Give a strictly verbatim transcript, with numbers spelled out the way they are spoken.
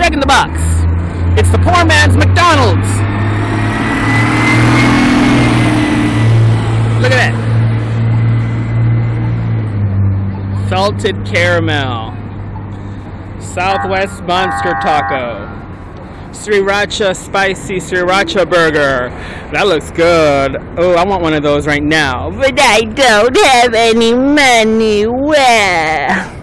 Jack in the Box. It's the poor man's McDonald's. Look at that. Salted caramel. Southwest Monster Taco. Sriracha spicy sriracha burger. That looks good. Oh, I want one of those right now. But I don't have any money. Where?